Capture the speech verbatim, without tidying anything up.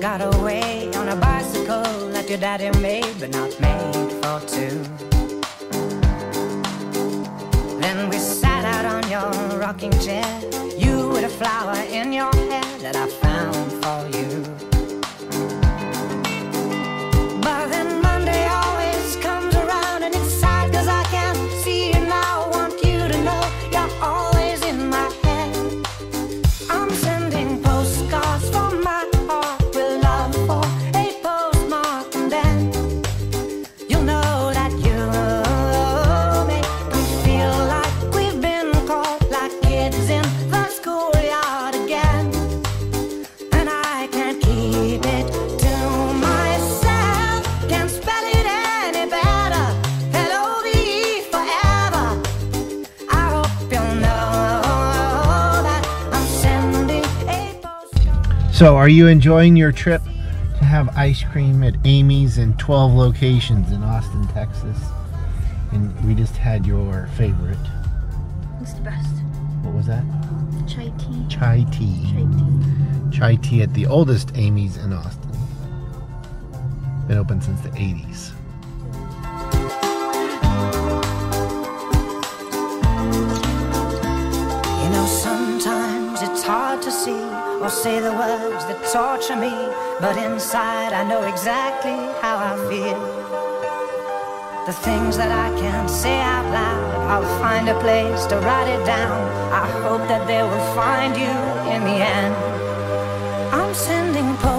got away on a bicycle that your daddy made, but not made for two. Then we sat out on your rocking chair, you with a flower in your hair that I found for you. But then Monday always comes around and it's sad cause I can't see you now. I want you to know you're always in my head. I'm sending postcards from my heart with love for a postmark, and then you'll know that you make me feel like we've been caught like kids in the schoolyard again. And I can't keep it to myself, can't spell it any better. L O V E forever. I hope you'll know that I'm sending a postcard. So, are you enjoying your trip to have ice cream at Amy's in twelve locations in Austin, Texas? And we just had your favorite. It's the best. What was that? Chai tea. Chai tea. Chai tea. Chai tea at the oldest Amy's in Austin. Been open since the eighties. You know, sometimes it's hard to see or say the words that torture me, but inside I know exactly how I feel. The things that I can't say out loud, I'll find a place to write it down. I hope that they will find you in the end. I'm sending posts